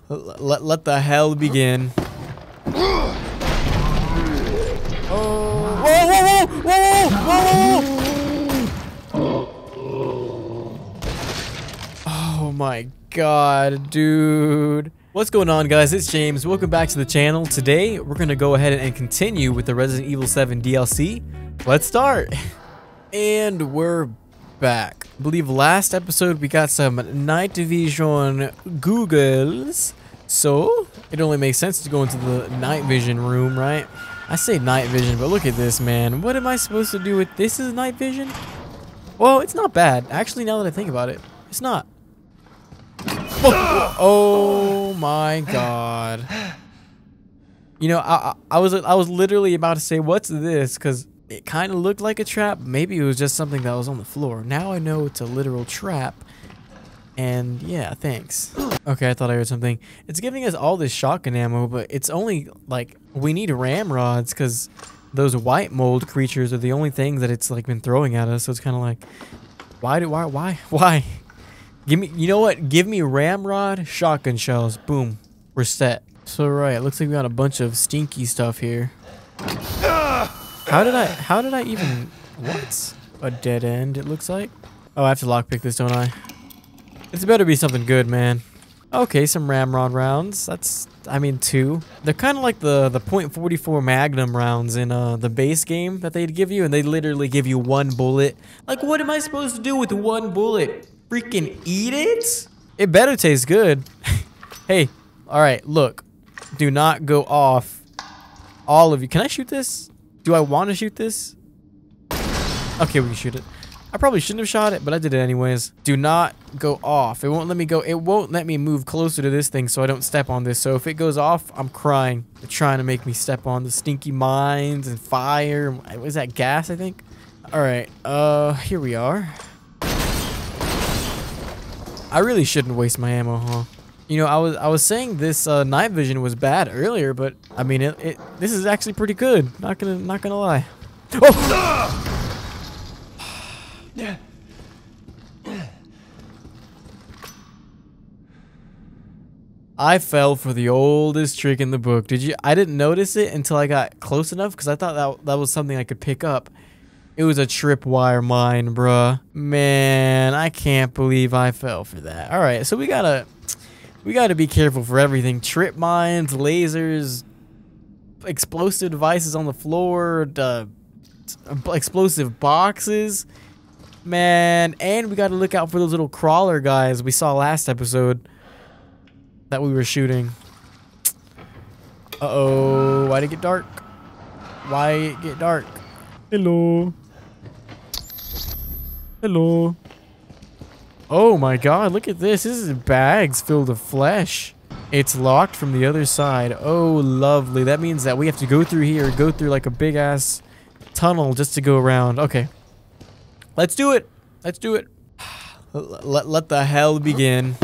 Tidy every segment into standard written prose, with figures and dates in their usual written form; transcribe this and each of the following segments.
Let the hell begin. Oh, whoa. Oh my god, dude. What's going on, guys? It's James. Welcome back to the channel. Today, we're going to go ahead and continue with the Resident Evil 7 DLC. Let's start. And we're back. I believe last episode we got some night vision googles. So, it only makes sense to go into the night vision room, right? I say night vision, but look at this, man. What am I supposed to do with this? Is night vision? Well, it's not bad. Actually, now that I think about it, it's not. Oh my god. You know, I was literally about to say, what's this? Because it kind of looked like a trap. Maybe it was just something that was on the floor. Now I know it's a literal trap. And yeah, thanks. Okay, I thought I heard something. It's giving us all this shotgun ammo, but it's only like we need ramrods because those white mold creatures are the only things that it's like been throwing at us. So it's kind of like, why? Give me, you know what? Give me ramrod, shotgun shells. Boom, we're set. So right, it looks like we got a bunch of stinky stuff here. How did I even, what? A dead end, it looks like. Oh, I have to lockpick this, don't I? It's better be something good, man. Okay, some ramrod rounds. That's, I mean, 2. They're kind of like the .44 Magnum rounds in the base game that they'd give you, and they literally give you 1 bullet. Like, what am I supposed to do with 1 bullet? Freaking eat it? It better taste good. Hey, all right, look. Do not go off. All of you. Can I shoot this? Do I want to shoot this? Okay, we can shoot it. I probably shouldn't have shot it, but I did it anyways. Do not go off. It won't let me go. It won't let me move closer to this thing so I don't step on this. So if it goes off, I'm crying. They're trying to make me step on the stinky mines and fire. What is that, gas, I think? All right, here we are. I really shouldn't waste my ammo, huh? You know, I was saying this night vision was bad earlier, but I mean this is actually pretty good. Not gonna lie. Oh! I fell for the oldest trick in the book. Did you? I didn't notice it until I got close enough because I thought that was something I could pick up. It was a tripwire mine, bruh. Man, I can't believe I fell for that. All right, so we gotta be careful for everything. Trip mines, lasers, explosive devices on the floor, explosive boxes. Man, and we gotta look out for those little crawler guys we saw last episode that we were shooting. Uh-oh, why'd it get dark? Why it get dark? Hello. Hello. Oh my god, look at this. This is bags filled with flesh. It's locked from the other side. Oh, lovely. That means that we have to go through here, go through like a big ass tunnel just to go around. Okay. Let's do it. Let's do it. Let the hell begin.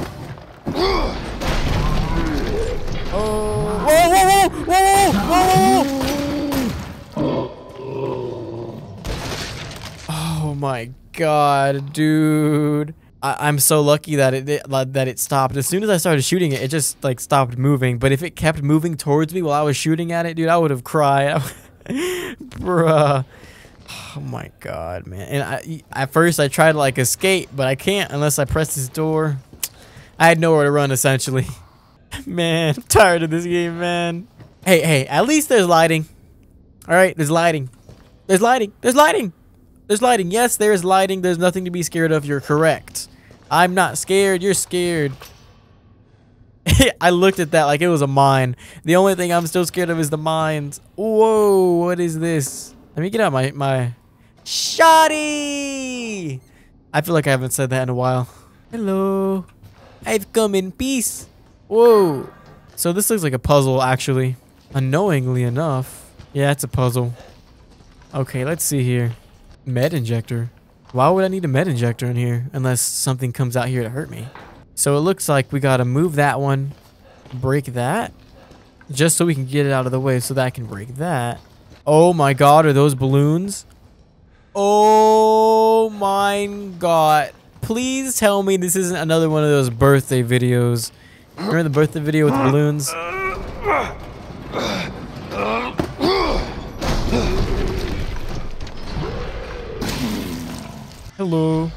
Oh my god, dude. I'm so lucky that it stopped. As soon as I started shooting it, it just like stopped moving. But if it kept moving towards me while I was shooting at it, dude, I would have cried. Bruh. Oh my god, man. And at first I tried to like escape, but I can't unless I press this door. I had nowhere to run essentially. Man, I'm tired of this game, man. Hey, at least there's lighting. All right, there's lighting. There's lighting. There's lighting. There's lighting. Yes, there is lighting. There's nothing to be scared of. You're correct. I'm not scared. You're scared. I looked at that like it was a mine. The only thing I'm still scared of is the mines. Whoa, what is this? Let me get out my shoddy. I feel like I haven't said that in a while. Hello. I've come in peace. Whoa. So this looks like a puzzle, actually. Unknowingly enough. Yeah, it's a puzzle. Okay, let's see here. Med injector. Why would I need a med injector in here unless something comes out here to hurt me? So it looks like we gotta move that one, break that, just so we can get it out of the way so that I can break that. Oh my god, are those balloons? Oh my god. Please tell me this isn't another one of those birthday videos. Remember the birthday video with the balloons? Hello.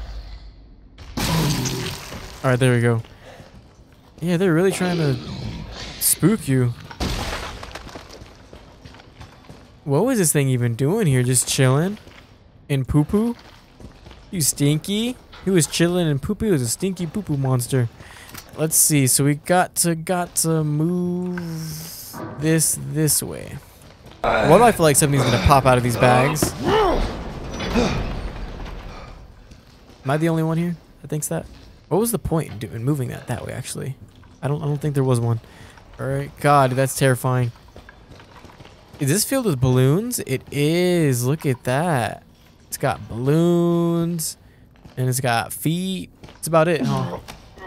Alright, there we go. Yeah, they're really trying to spook you. What was this thing even doing here? Just chilling? In poo-poo? You stinky? He was chilling in poo-poo. He was a stinky poo-poo monster. Let's see. So we got to move this way. Why do I feel like something's gonna pop out of these bags? Am I the only one here that thinks that? What was the point in moving that way? Actually, I don't think there was one. All right, God, that's terrifying. Is this filled with balloons? It is. Look at that. It's got balloons, and it's got feet. That's about it, huh?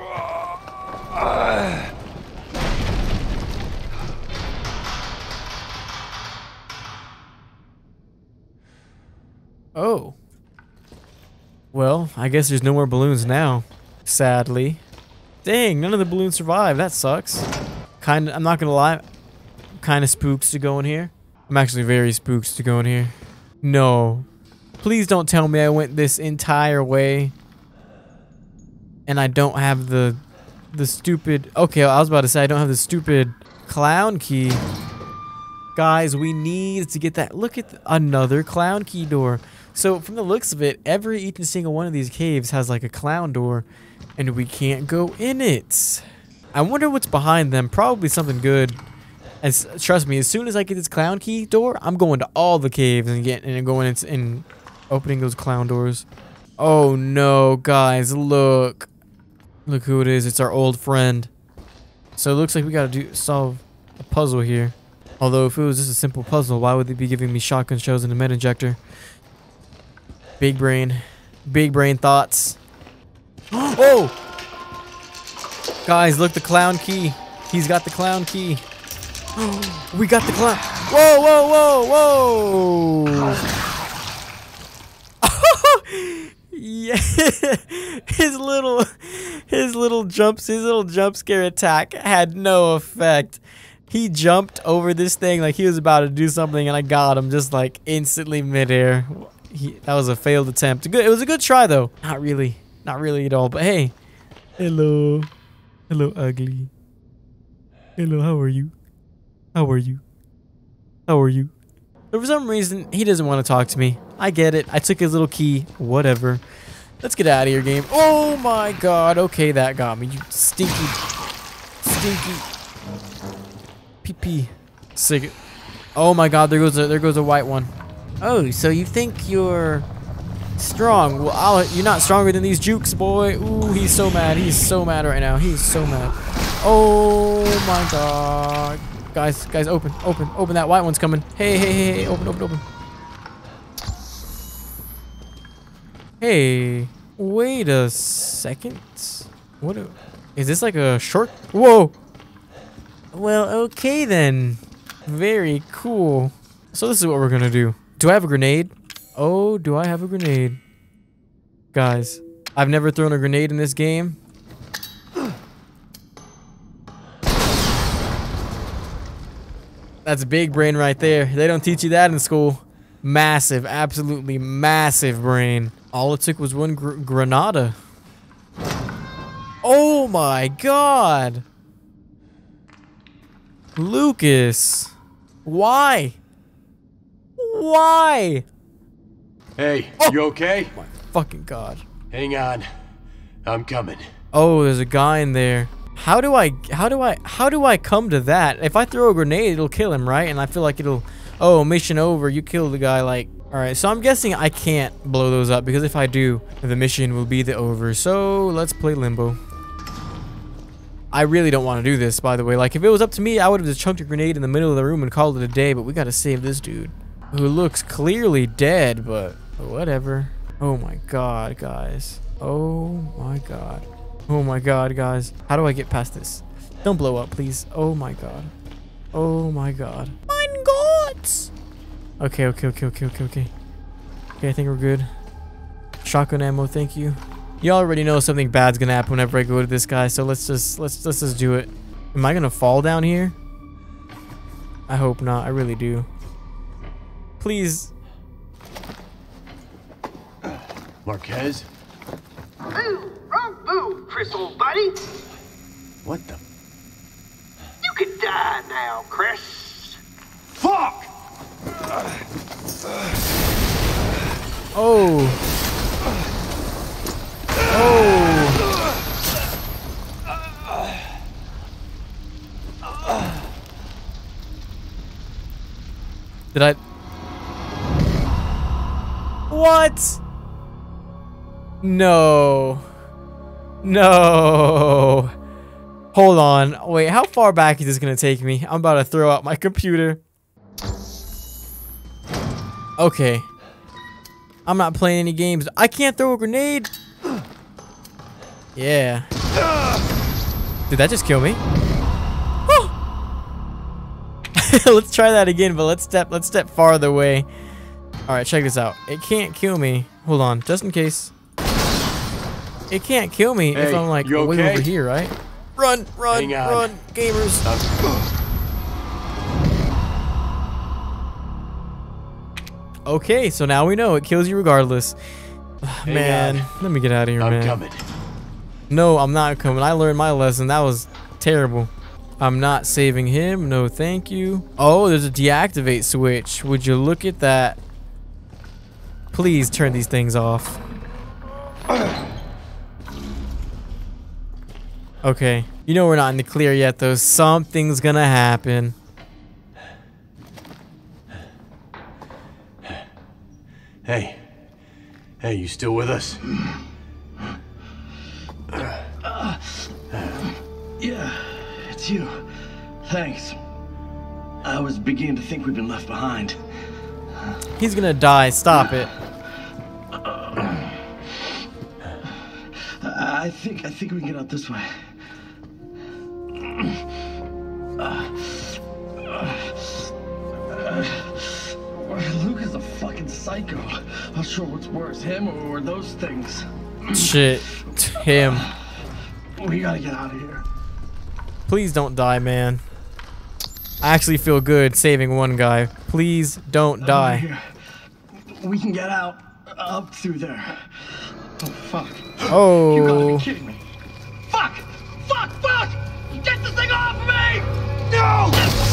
Oh. Well, I guess there's no more balloons now. Sadly. Dang, none of the balloons survived. That sucks. I'm not gonna lie. I'm kinda spooked to go in here. I'm actually very spooked to go in here. No. Please don't tell me I went this entire way and I don't have the stupid... Okay, I was about to say I don't have the stupid clown key. Guys, we need to get that. Look at another clown key door. So from the looks of it, each and single one of these caves has like a clown door and we can't go in it. I wonder what's behind them. Probably something good. Trust me, as soon as I get this clown key door, I'm going to all the caves and going and opening those clown doors. Oh no, guys, look. Look who it is. It's our old friend. So it looks like we gotta solve a puzzle here. Although if it was just a simple puzzle, why would they be giving me shotgun shells and a med injector? Big brain thoughts. Oh! Guys, look, the clown key. He's got the clown key. We got the clown. Whoa, whoa, whoa, whoa! Yeah, his little jump scare attack had no effect. He jumped over this thing like he was about to do something, and I got him just like instantly midair. That was a failed attempt. It was a good try though. Not really at all. But hey, hello, ugly. Hello, how are you? How are you? But for some reason, he doesn't want to talk to me. I get it. I took his little key. Whatever. Let's get out of here, game. Oh my God. Okay, that got me. You stinky pee-pee. Sick. Oh my God. There goes a white one. Oh, so you think you're strong? Well, you're not stronger than these jukes, boy. Ooh, he's so mad. He's so mad right now. He's so mad. Oh my God. Guys, open that white one's coming. Hey, open. Hey, wait a second. Is this like a short? Whoa. Well, okay then. Very cool. So this is what we're gonna do. Do I have a grenade? Oh, do I have a grenade? Guys, I've never thrown a grenade in this game. That's big brain right there. They don't teach you that in school. Massive, absolutely massive brain. All it took was one granada. Oh my God. Lucas. Why? Why? Hey, you okay? Oh my fucking God. Hang on. I'm coming. Oh, there's a guy in there. How do I come to that? If I throw a grenade, it'll kill him, right? And I feel like it'll, oh, mission over. You killed the guy, like, all right. So I'm guessing I can't blow those up because if I do, the mission will be over. So let's play Limbo. I really don't want to do this, by the way. Like, if it was up to me, I would have just chunked a grenade in the middle of the room and called it a day. But we got to save this dude who looks clearly dead, but whatever. Oh my God, guys. Oh my God. Oh my God, guys. How do I get past this? Don't blow up, please. Oh my God. Oh my God. Mein Gott! Okay. Okay, I think we're good. Shotgun ammo, thank you. You already know something bad's gonna happen whenever I go to this guy, so let's just do it. Am I gonna fall down here? I hope not. I really do. Please. Marquez? Boo! Wrong boo, Chris, old buddy. What the? You could die now, Chris. Fuck! Oh. Oh. Did I? What? No. No. Hold on. Wait, how far back is this gonna take me? I'm about to throw out my computer. Okay. I'm not playing any games. I can't throw a grenade. Yeah. Did that just kill me? Let's try that again, but let's step farther away. All right, check this out. It can't kill me. Hold on, just in case. It can't kill me if I'm like you way okay? over here, right? Run, run, Hang on. run, gamers. Okay, so now we know it kills you regardless. Man, let me get out of here, I'm man. coming. No, I'm not coming. I learned my lesson. That was terrible. I'm not saving him. No, thank you. Oh, there's a deactivate switch. Would you look at that? Please turn these things off. Okay. You know we're not in the clear yet, though. Something's gonna happen. Hey. Hey, you still with us? Yeah, it's you. Thanks. I was beginning to think we'd been left behind. He's gonna die. Stop it. I think we can get out this way. Luke is a fucking psycho. Not sure what's worse, him or those things. Shit. Him. We gotta get out of here. Please don't die, man. I actually feel good saving one guy. Please don't die. Here. We can get out up through there. Oh fuck. Oh. You gotta be kidding me. Fuck! Fuck! Fuck! Get this thing off of me! No!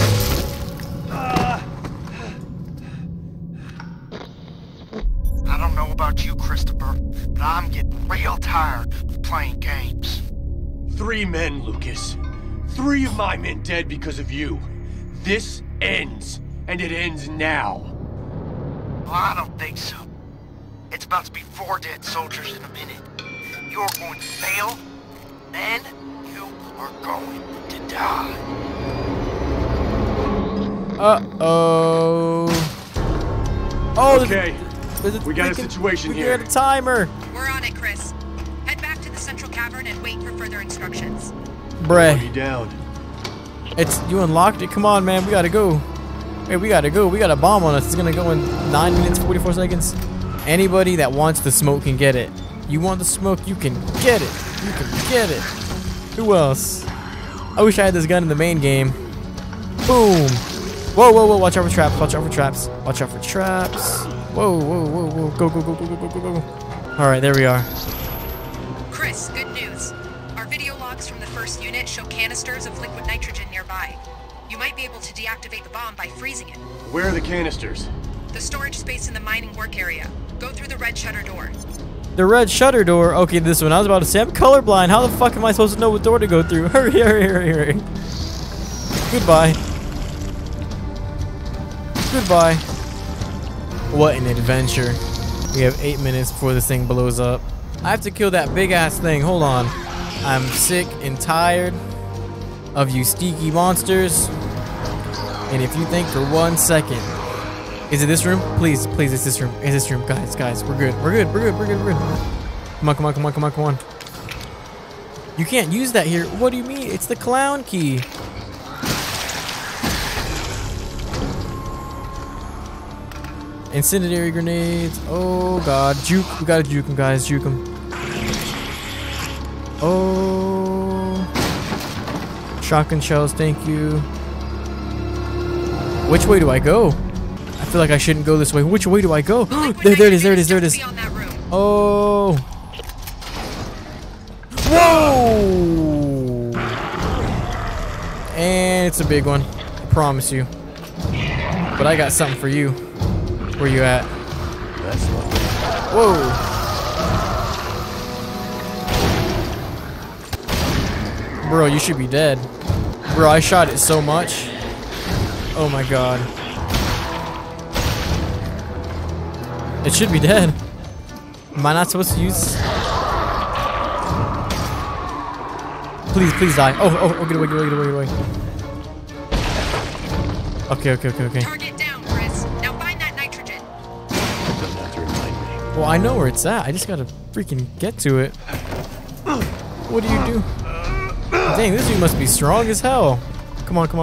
I don't know about you, Christopher, but I'm getting real tired of playing games. 3 men, Lucas. 3 of my men dead because of you. This ends, and it ends now. Well, I don't think so. It's about to be 4 dead soldiers in a minute. You're going to fail, then you are going to die. Uh-oh. Oh, Okay, there's a we got a freaking- situation we here. got a timer. We're on it, Chris. Head back to the central cavern and wait for further instructions. Bruh. You down. You unlocked it? Come on, man. We gotta go. Hey, we gotta go. We got a bomb on us. It's gonna go in 9 minutes, 44 seconds. Anybody that wants the smoke can get it. You want the smoke? You can get it. You can get it. Who else? I wish I had this gun in the main game. Boom. Whoa, whoa, whoa. Watch out for traps. Watch out for traps. Watch out for traps. Whoa, whoa, whoa, whoa. Go, go, go, go, go, go, go, go. All right, there we are. Chris, good news. Our video logs from the first unit show canisters of liquid nitrogen nearby. You might be able to deactivate the bomb by freezing it. Where are the canisters? The storage space in the mining work area. Go through the red shutter door. The red shutter door. Okay, this one. I was about to say, I'm colorblind. How the fuck am I supposed to know what door to go through? Hurry, hurry, hurry, hurry. Goodbye. Goodbye. What an adventure. We have 8 minutes before this thing blows up. I have to kill that big ass thing. Hold on. I'm sick and tired of you sneaky monsters. And if you think for 1 second, is it this room? Please, please, it's this room. It's this room. Guys, we're good. We're good. We're good. We're good. We're good. Come on, come on, come on, come on, come on. You can't use that here. What do you mean? It's the clown key. Incendiary grenades. Oh god. Juke. We gotta juke him, guys. Juke him. Oh. Shotgun shells, thank you. Which way do I go? I feel like I shouldn't go this way. Which way do I go? there it is, there it is, there it is. Oh. Whoa. And it's a big one. I promise you. But I got something for you. Where you at? That's lovely. Whoa. Bro, you should be dead. Bro, I shot it so much. Oh my god. It should be dead. Am I not supposed to use... Please, please die. Oh, get away, get away, get away, get away. Okay. Target down, Chris. Now find that nitrogen. Doesn't have to remind me. Well, I know where it's at. I just gotta freaking get to it. What do you do? Dang, this dude must be strong as hell. Come on.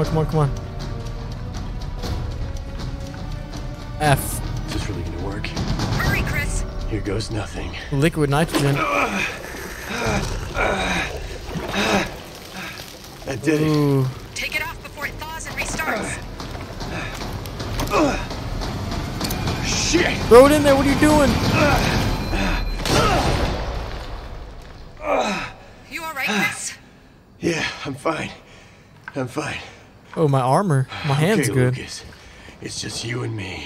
F. Is this really gonna work? Hurry, Chris. Here goes nothing. Liquid nitrogen. That did it. Ooh. Take it off before it thaws and restarts. Shit! Throw it in there. What are you doing? You all right, Chris? Yeah, I'm fine. I'm fine. Oh, my armor. My hand's Okay, good. Lucas. It's just you and me.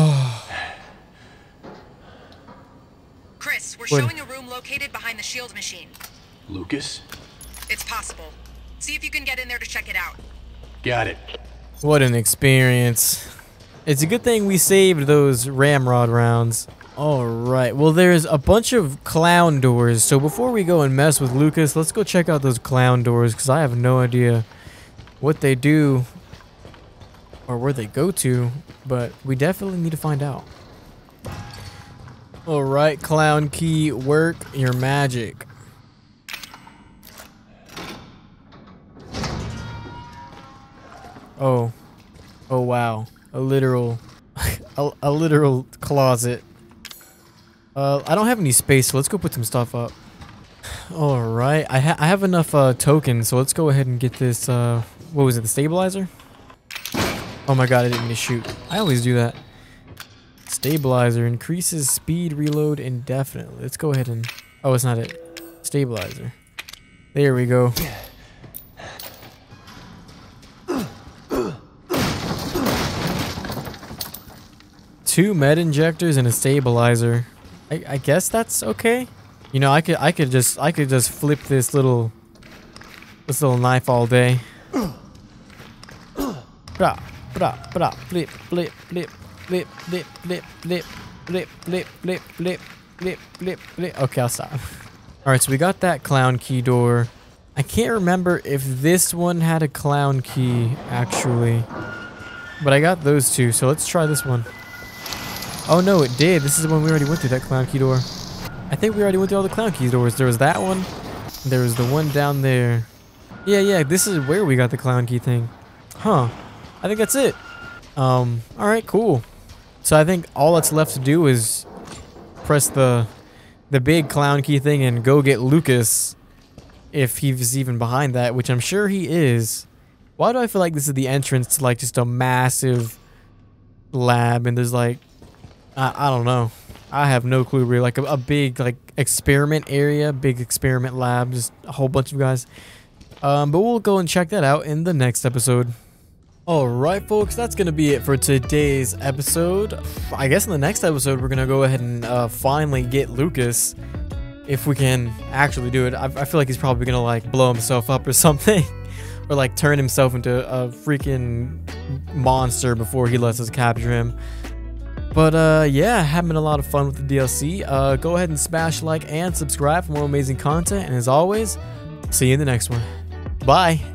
Chris, we're What? showing a room located behind the shield machine. Lucas? It's possible. See if you can get in there to check it out. Got it. What an experience. It's a good thing we saved those ramrod rounds. Alright, well there's a bunch of clown doors, so before we go and mess with Lucas, let's go check out those clown doors, because I have no idea what they do or where they go to, but we definitely need to find out. Alright, clown key, work your magic. Oh wow, a literal a literal closet. I don't have any space, so let's go put some stuff up. Alright, I have enough tokens, so let's go ahead and get this, what was it, the stabilizer? Oh my god, I didn't mean to shoot. I always do that. Stabilizer increases speed reload indefinitely. Let's go ahead and... Oh, it's not it. Stabilizer. There we go. Two med injectors and a stabilizer. I guess that's okay. You know, I could just flip this little knife all day. Blah, blah, blah, flip, flip, flip, flip, flip, flip, flip, flip, flip, flip, flip, flip, flip, flip. Okay, I'll stop. Alright, so we got that clown key door. I can't remember if this one had a clown key, actually. But I got those two, so let's try this one. Oh no, it did. This is the one we already went through, that clown key door. I think we already went through all the clown key doors. There was that one. There was the one down there. Yeah, this is where we got the clown key thing. Huh. I think that's it. Alright, cool. So I think all that's left to do is press the big clown key thing and go get Lucas. If he's even behind that, which I'm sure he is. Why do I feel like this is the entrance to like just a massive lab and there's like... I don't know. I have no clue really. Like a big like experiment area, big experiment lab, just a whole bunch of guys. But we'll go and check that out in the next episode. Alright folks, that's going to be it for today's episode. I guess in the next episode we're going to go ahead and finally get Lucas. If we can actually do it. I feel like he's probably going to like blow himself up or something. Or like turn himself into a freaking monster before he lets us capture him. But yeah, having a lot of fun with the DLC. Go ahead and smash like and subscribe for more amazing content. And as always, see you in the next one. Bye.